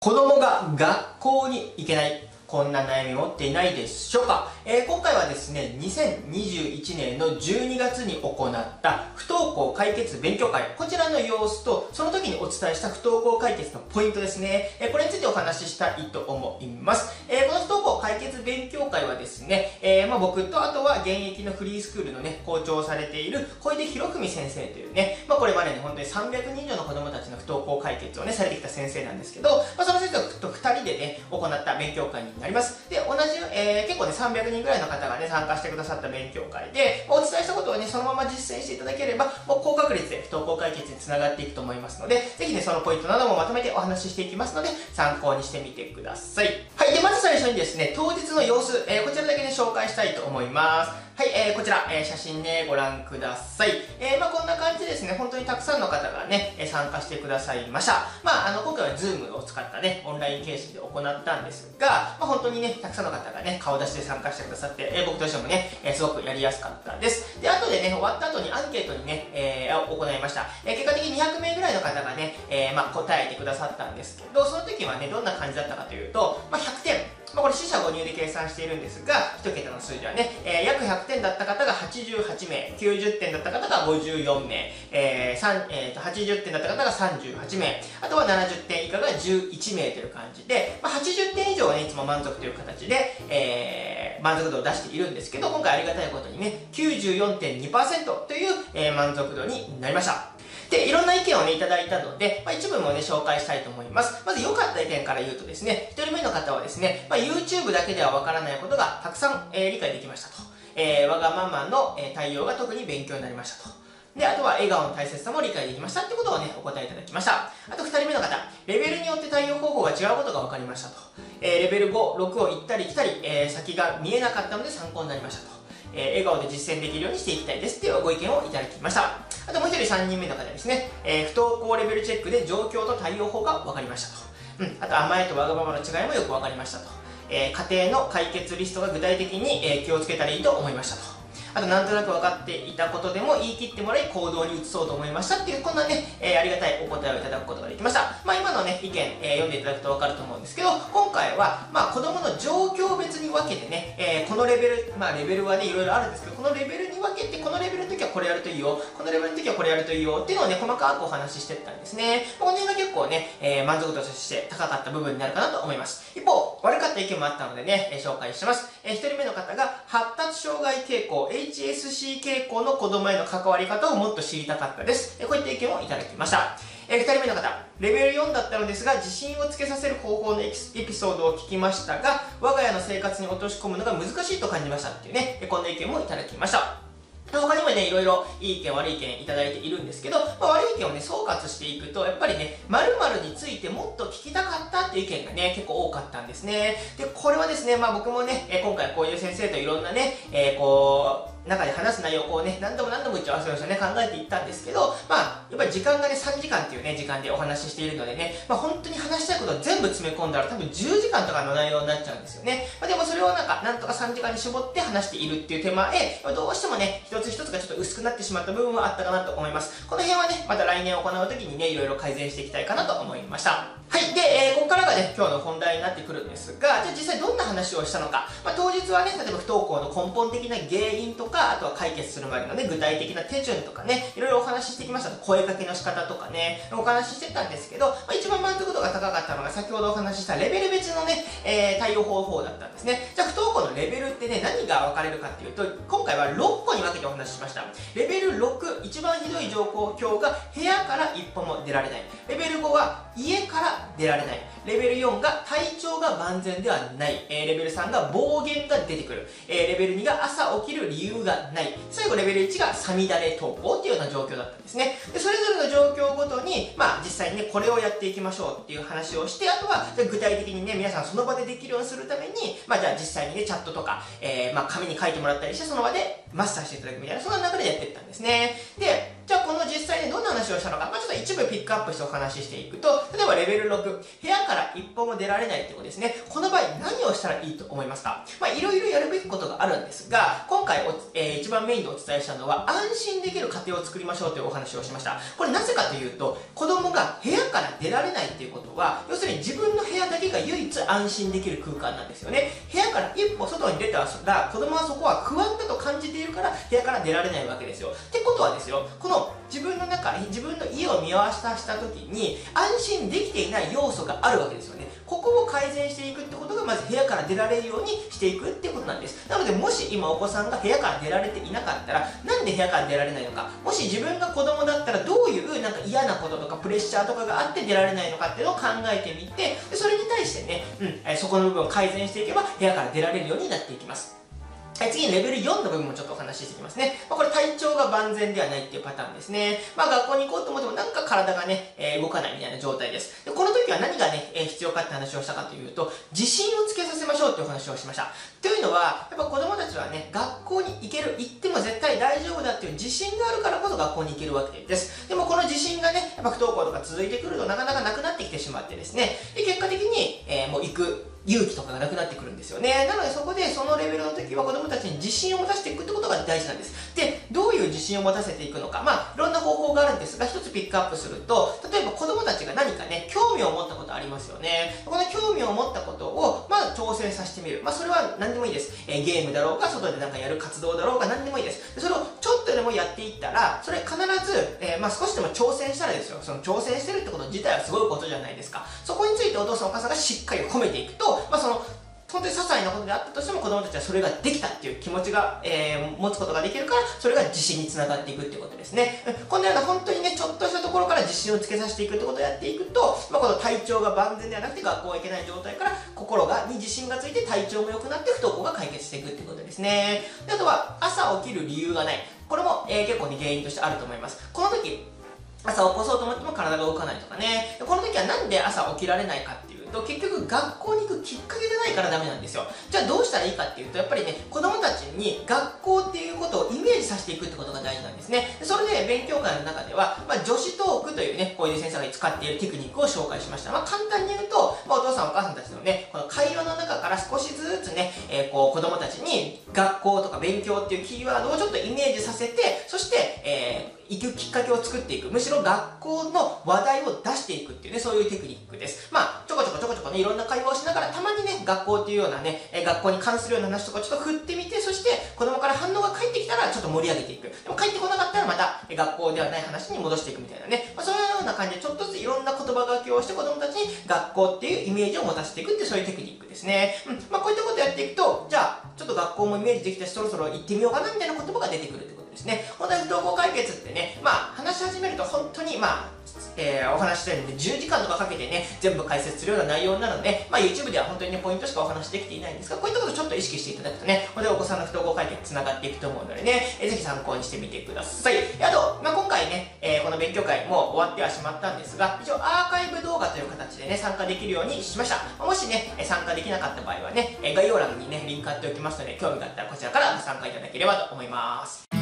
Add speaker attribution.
Speaker 1: 子供が学校に行けない、こんな悩み持っていないでしょうか。今回はですね、2021年の12月に行った不登校解決勉強会、こちらの様子と、その時にお伝えした不登校解決のポイントですね、これについてお話ししたいと思います。この不登校解決勉強会はですね、僕とあとは現役のフリースクールのね、校長をされている小出博文先生というね、これまでに本当に300人以上の子供たちの不登校解決をね、されてきた先生なんですけど、その先生と2人でね、行った勉強会になります。で、同じ、結構ね、300人ぐらいの方がね、参加してくださった勉強会で、お伝えしたことをね、そのまま実践していただければ、もう高確率で不登校解決につながっていくと思いますので、ぜひね、そのポイントなどもまとめてお話ししていきますので、参考にしてみてください。はい、で、まず最初にですね、当日の様子、こちらだけね、紹介したいと思います。はい、こちら、写真ね、ご覧ください。こんな感じですね、本当にたくさんの方がね、参加してくださいました。今回は Zoom を使ったね、オンライン形式で行ったんですが、本当にね、たくさんの方がね、顔出しで参加してくださって、僕としてもね、すごくやりやすかったです。で、後でね、終わった後にアンケートにね、行いました。結果的に200名ぐらいの方がね、答えてくださったんですけど、その時はね、どんな感じだったかというと、100点。これ四捨五入で計算しているんですが、1桁の数字はね、約100点だった方が88名、90点だった方が54名、80点だった方が38名、あとは70点以下が11名という感じで、80点以上はね、いつも満足という形で、満足度を出しているんですけど、今回ありがたいことにね、94.2% という、満足度になりました。で、いろんな意見をね、いただいたので、一部もね、紹介したいと思います。まず良かった意見から言うとですね、1人目の方はですね、YouTube だけではわからないことがたくさん、理解できましたと。わがままの、対応が特に勉強になりましたと。で、あとは笑顔の大切さも理解できましたってことをね、お答えいただきました。あと2人目の方、レベルによって対応方法が違うことが分かりましたと。レベル5、6を行ったり来たり、先が見えなかったので参考になりましたと。笑顔で実践できるようにしていきたいですっていうご意見をいただきました。あともう一人3人目の方ですね、不登校レベルチェックで状況と対応法が分かりましたと。あと甘えとわがままの違いもよく分かりましたと。家庭の解決リストが具体的に、気をつけたらいいと思いましたと。あとなんとなく分かっていたことでも言い切ってもらい行動に移そうと思いましたっていうこんなね、ありがたいお答えをいただくことができました。今のね意見、読んでいただくと分かると思うんですけど、今回は子供の状況別に分けてね、このレベル、レベルはねいろいろあるんですけど、このレベルに分けてこのレベルの時はこれやるといいよ、このレベルの時はこれやるといいよっていうのをね細かくお話ししていったんですね。この辺が結構ね、満足度として高かった部分になるかなと思います。一方悪かった意見もあったのでね、紹介します。1人目の方が発達障害傾向 HSC 傾向の子供への関わり方をもっと知りたかったです。こういった意見をいただきました。2人目の方、レベル4だったのですが自信をつけさせる方法のエピソードを聞きましたが、我が家の生活に落とし込むのが難しいと感じましたっていうね、こんな意見もいただきました。他にもね、いろいろいい意見悪い意見いただいているんですけど、悪い意見をね、総括していくと、やっぱりね、〇〇についてもっと聞きたかったっていう意見がね、結構多かったんですね。で、これはですね、僕もね、今回こういう先生といろんなね、中で話す内容をこうね、何度も打ち合わせをしてね、考えていったんですけど、やっぱり時間がね、3時間っていうね、時間でお話ししているのでね、本当に話したいことを全部詰め込んだら多分10時間とかの内容になっちゃうんですよね。でもそれをなんとか3時間に絞って話しているっていう手前、どうしてもね、一つ一つがちょっと薄くなってしまった部分はあったかなと思います。この辺はね、また来年行う時にね、いろいろ改善していきたいかなと思いました。はい。で、ここからがね、今日の本題になってくるんですが、じゃあ実際どんな話をしたのか。当日はね、例えば不登校の根本的な原因とか、あとは解決するまでのね、具体的な手順とかね、いろいろお話ししてきました。声かけの仕方とかね、お話ししてたんですけど、一番満足度が高かったのが先ほどお話ししたレベル別のね、対応方法だったんですね。じゃあ不登校のレベルってね、何が分かれるかっていうと、今回は6個に分けてお話ししました。レベル6、一番ひどい状況が部屋から一歩も出られない。レベル5は家から出られない。レベル4が体調が万全ではない。レベル3が暴言が出てくる。レベル2が朝起きる理由がない。最後レベル1がさみだれ登校っていうような状況だったんですね。で、それぞれの状況ごとに、実際にね、これをやっていきましょうっていう話をして、あとは具体的にね、皆さんその場でできるようにするために、じゃあ実際にね、チャットとか、紙に書いてもらったりして、その場でマスターしていただくみたいな、そんな流れでやっていったんですね。で、じゃあこのの実際にどんな話をしたのか、ちょっと一部ピックアップしてお話ししていくと、例えばレベル6、部屋から一歩も出られないってことですね。この場合何をしたらいいと思いますか？いろいろやるべきことがあるんですが、今回一番メインでお伝えしたのは、安心できる家庭を作りましょうというお話をしました。これなぜかというと、子供が部屋から出られないっていうことは、要するに自分の部屋だけが唯一安心できる空間なんですよね。部屋から一歩外に出たら、子供はそこは不安だと感じているから、部屋から出られないわけですよ。ってことはですよ、この自分の家を見渡した時に、安心できていない要素があるわけですよね。ここを改善していくってことが、まず部屋から出られるようにしていくってことなんです。なので、もし今お子さんが部屋から出られていなかったら、なんで部屋から出られないのか、もし自分が子供だったらどういう嫌なこととかプレッシャーとかがあって出られないのかっていうのを考えてみて、でそれに対してね、そこの部分を改善していけば部屋から出られるようになっていきます。次にレベル4の部分もちょっとお話ししていきますね。これ体調が万全ではないっていうパターンですね。学校に行こうと思ってもなんか体がね、動かないみたいな状態です。でこの時は何がね、必要かって話をしたかというと、自信をつけさせましょうっていうお話をしました。というのは、やっぱ子供たちはね、学校に行ける、行っても絶対大丈夫だっていう自信があるからこそ学校に行けるわけです。でもこの自信がね、やっぱ不登校とか続いてくるとなかなかなくなってきてしまってですね、で結果的に、もう行く勇気とかがなくなってくるんですよね。なのでそこでそのレベルの時は子供たちに自信を持たせていくってことが大事なんです。で、どういう自信を持たせていくのか、いろんな方法があるんですが、一つピックアップすると、例えば子供たちが何かね、興味を持ったことありますよね。この興味を持ったことを、挑戦させてみる。それは何でもいいです。ゲームだろうが、外でなんかやる活動だろうが何でもいいです。でそれをちょっとでもやっていったら、それ必ず、少しでも挑戦したらですよ。その挑戦してるってこと自体はすごいことじゃないですか。そこについてお父さんお母さんがしっかり褒めていくと、本当に些細なことであったとしても子供たちはそれができたっていう気持ちが、持つことができるから、それが自信につながっていくっていうことですね。こんなような本当にね、ちょっとしたところから自信をつけさせていくってことをやっていくと、この体調が万全ではなくて学校へ行けない状態から心に自信がついて体調も良くなって不登校が解決していくっていうことですね。であとは朝起きる理由がない。これも、結構ね、原因としてあると思います。この時朝起こそうと思っても体が動かないとかね。この時はなんで朝起きられないかっていうと、結局学校に行くきっかけがないからダメなんですよ。じゃあどうしたらいいかっていうと、やっぱりね、子供たちに学校っていうことをイメージさせていくってことが大事なんですね。それで勉強会の中では、女子トークというね、小出先生が使っているテクニックを紹介しました。簡単に言うと、お父さんお母さんたちのね、この会話の中から少しずつね、子供たちに学校とか勉強っていうキーワードをちょっとイメージさせて、そして、行くきっかけを作っていく。むしろ学校の話題を出していくっていうね、そういうテクニックです。ちょこちょこね、いろんな会話をしながら、たまにね、学校っていうようなね、学校に関するような話とかちょっと振ってみて、そして子供から反応が返ってきたらちょっと盛り上げていく。でも返ってこなかったらまた学校ではない話に戻していくみたいなね。そういうような感じでちょっとずついろんな言葉がけをして子供たちに学校っていうイメージを持たせていくっていうそういうテクニックですね。こういったことをやっていくと、じゃあちょっと学校もイメージできたしそろそろ行ってみようかなみたいな言葉が出てくるってことですね。本当に不登校解決ってね、話し始めると本当にお話ししたように10時間とかかけてね、全部解説するような内容なので、YouTube では本当にね、ポイントしかお話できていないんですが、こういったことをちょっと意識していただくとね、これでお子さんの不登校解決つながっていくと思うのでね、ぜひ参考にしてみてください。あと、今回ね、この勉強会も終わってはしまったんですが、一応アーカイブ動画という形でね、参加できるようにしました。もしね、参加できなかった場合はね、概要欄にね、リンク貼っておきますので、興味があったらこちらからご参加いただければと思います。